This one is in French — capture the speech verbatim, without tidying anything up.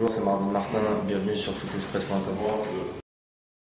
Bonjour, c'est Marvin Martin, bienvenue sur footexpress point com.